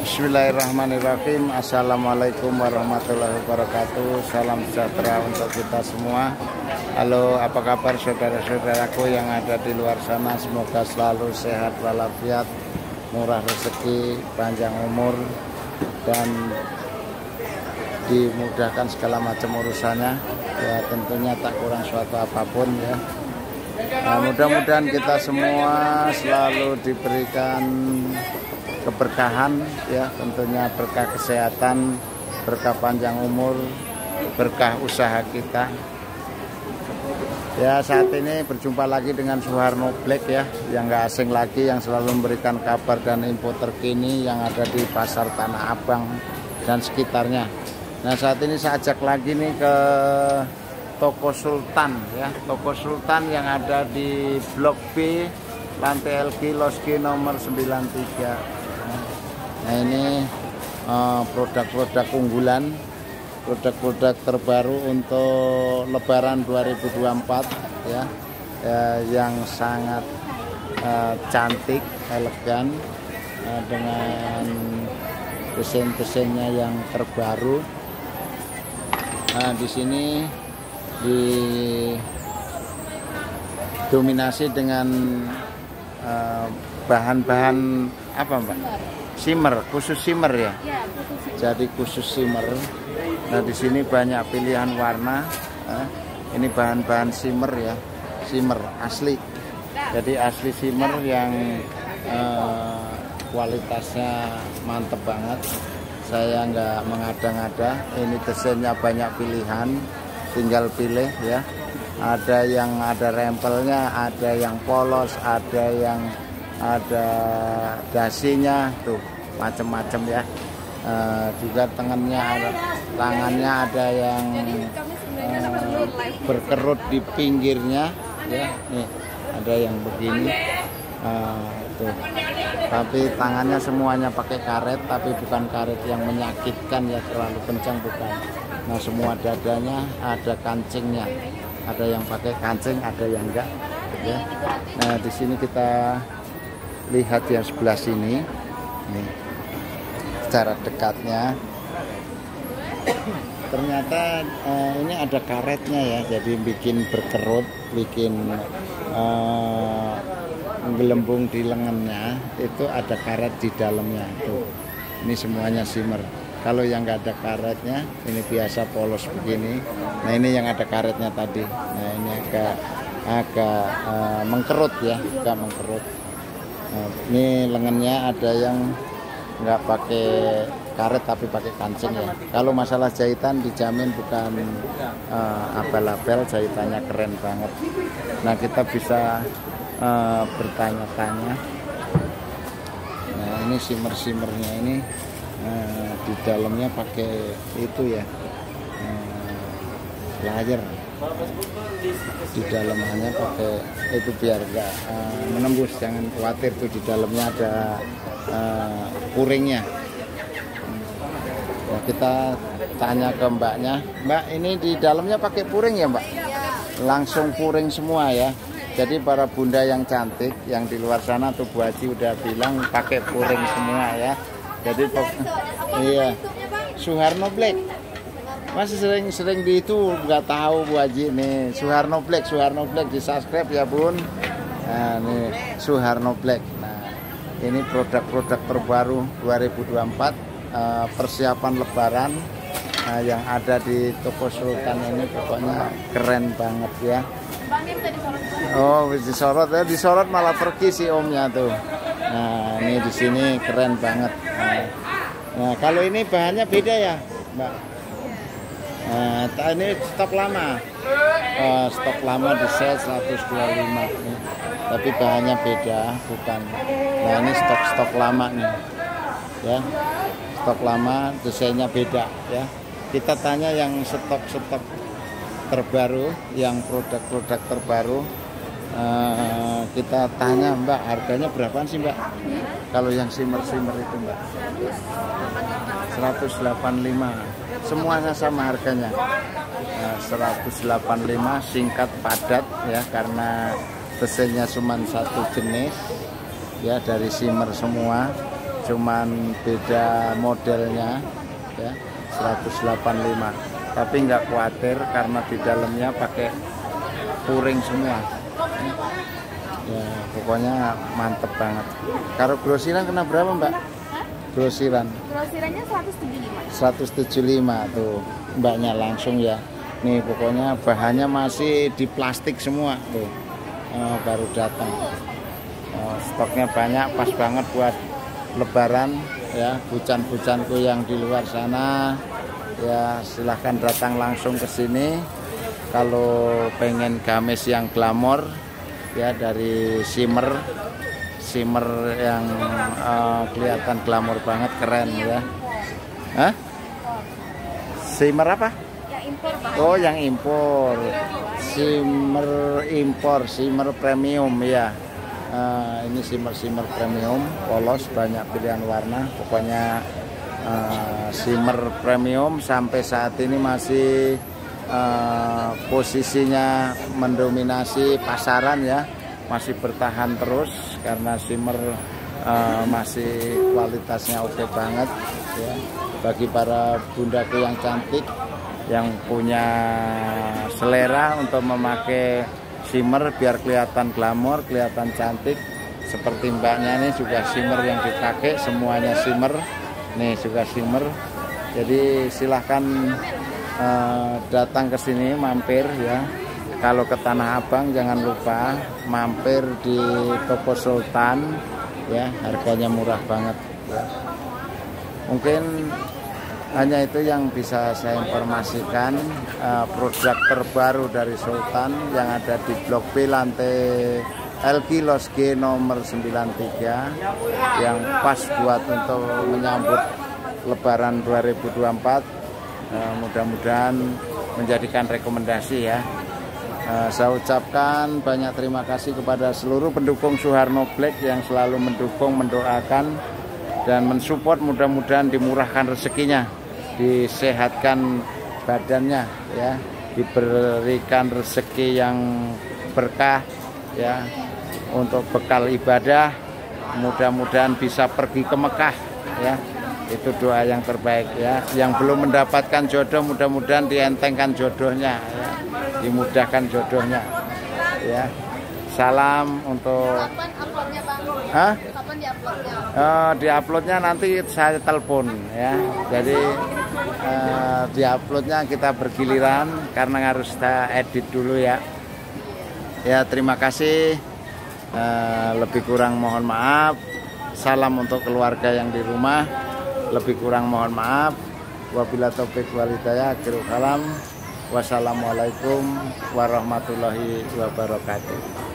Bismillahirrahmanirrahim. Assalamualaikum warahmatullahi wabarakatuh. Salam sejahtera untuk kita semua. Halo, apa kabar saudara-saudaraku yang ada di luar sana? Semoga selalu sehat walafiat, murah rezeki, panjang umur, dan dimudahkan segala macam urusannya. Ya, tentunya tak kurang suatu apapun ya. Nah, mudah-mudahan kita semua selalu diberikan keberkahan ya, tentunya berkah kesehatan, berkah panjang umur, berkah usaha kita. Ya, saat ini berjumpa lagi dengan Suharno Black ya, yang gak asing lagi, yang selalu memberikan kabar dan info terkini yang ada di pasar Tanah Abang dan sekitarnya. Nah, saat ini saya ajak lagi nih ke Toko Sultan ya, Toko Sultan yang ada di Blok B, lantai LG Loski nomor 93. Nah, ini produk-produk unggulan, produk-produk terbaru untuk Lebaran 2024 ya, yang sangat cantik, elegan, dengan desain-desainnya yang terbaru. Nah, di sini didominasi dengan bahan-bahan apa, Mbak? Shimmer, khusus shimmer ya. Ya, khusus shimmer. Jadi khusus shimmer. Nah, di sini banyak pilihan warna. Ini bahan-bahan shimmer ya, shimmer asli. Jadi asli shimmer yang kualitasnya mantep banget. Saya nggak mengada-ngada. Ini desainnya banyak pilihan, tinggal pilih ya. Ada yang ada rempelnya, ada yang polos, ada yang ada dasinya tuh, macam-macam ya. Juga tangannya ada yang berkerut di pinggirnya ya. Nih ada yang begini tuh. Tapi tangannya semuanya pakai karet, tapi bukan karet yang menyakitkan ya, terlalu kencang bukan. Nah, semua dadanya ada kancingnya, ada yang pakai kancing, ada yang enggak ya. Nah, di sini kita lihat yang sebelah sini nih, secara dekatnya ternyata ini ada karetnya ya, jadi bikin berkerut, bikin menggelembung di lengannya, itu ada karet di dalamnya tuh. Ini semuanya shimmer. Kalau yang nggak ada karetnya, ini biasa polos begini. Nah, ini yang ada karetnya tadi. Nah, ini agak mengkerut ya, agak mengkerut. Nah, ini lengannya ada yang nggak pakai karet tapi pakai kancing ya. Kalau masalah jahitan dijamin bukan abal-abal, jahitannya keren banget. Nah, kita bisa bertanya-tanya. Nah, ini shimmer-shimmernya ini di dalamnya pakai itu ya, layar. Di dalamnya pakai itu biar enggak menembus, jangan khawatir tuh, di dalamnya ada puringnya. Nah, kita tanya ke mbaknya, Mbak, ini di dalamnya pakai puring ya, Mbak? Langsung puring semua ya. Jadi para bunda yang cantik yang di luar sana tuh, Bu Haji udah bilang pakai puring semua ya. Jadi iya, Suharno Black. Masih sering di itu, nggak tahu Bu Haji nih, Suharno Black di subscribe ya Bun. Nah, nih Suharno Black. Nah, ini produk-produk terbaru 2024, persiapan Lebaran yang ada di Toko Sultan ini, pokoknya keren banget ya. Oh, disorot malah pergi si omnya tuh. Nah, ini di sini keren banget. Nah, kalau ini bahannya beda ya, Mbak. Nah, ini stok lama. Stok lama di set 125 nih. Tapi bahannya beda, bukan. Nah, ini stok lama nih. Ya. Stok lama, desainnya beda ya. Kita tanya yang stok terbaru, yang produk-produk terbaru. Kita tanya, Mbak, harganya berapaan sih, Mbak? Kalau yang shimmer itu, Mbak? 185. Semuanya sama harganya. 185, singkat padat ya, karena desainnya cuma satu jenis ya, dari shimmer semua. cuman beda modelnya ya, 185. Tapi nggak khawatir karena di dalamnya pakai puring semua ya, pokoknya mantep banget. Kalau grosiran kena berapa Mbak? Grosirannya 175 tuh Mbaknya langsung ya. Nih pokoknya bahannya masih di plastik semua tuh. Baru datang. Stoknya banyak, pas banget buat lebaran ya. Bucan-bucanku yang di luar sana ya, silahkan datang langsung ke sini. Kalau pengen gamis yang glamor ya, dari shimmer yang kelihatan glamor banget, keren ya. Hah? Shimmer apa? yang impor, Bang. Oh, yang impor. Shimmer premium ya. Ini shimmer premium, polos, banyak pilihan warna. Pokoknya shimmer premium sampai saat ini masih posisinya mendominasi pasaran ya, masih bertahan terus karena shimmer masih kualitasnya oke banget ya. Bagi para bundaku yang cantik yang punya selera untuk memakai shimmer biar kelihatan glamor, kelihatan cantik, seperti mbaknya ini juga shimmer yang dipakai, semuanya shimmer. Nih juga shimmer. Jadi silahkan datang ke sini, mampir ya. Kalau ke Tanah Abang jangan lupa mampir di Toko Sultan ya, harganya murah banget ya. Mungkin hanya itu yang bisa saya informasikan. Produk terbaru dari Sultan yang ada di Blok B lantai LG Los G nomor 93 yang pas buat untuk menyambut Lebaran 2024. Mudah-mudahan menjadikan rekomendasi ya. Saya ucapkan banyak terima kasih kepada seluruh pendukung Suharno Black yang selalu mendukung, mendoakan dan mensupport. Mudah-mudahan dimurahkan rezekinya, disehatkan badannya ya, diberikan rezeki yang berkah ya, untuk bekal ibadah. Mudah-mudahan bisa pergi ke Mekah ya. Itu doa yang terbaik ya. Yang belum mendapatkan jodoh, mudah-mudahan dientengkan jodohnya ya, dimudahkan jodohnya ya. Salam untuk Kapan uploadnya, Bang? Hah? Kapan diuploadnya? Diuploadnya nanti saya telepon ya. Jadi diuploadnya kita bergiliran karena harus kita edit dulu ya. Ya, terima kasih. Lebih kurang mohon maaf. Salam untuk keluarga yang di rumah. Lebih kurang mohon maaf. Wabillahi taufiq wal hidayah. Akhirul kalam. Wassalamualaikum warahmatullahi wabarakatuh.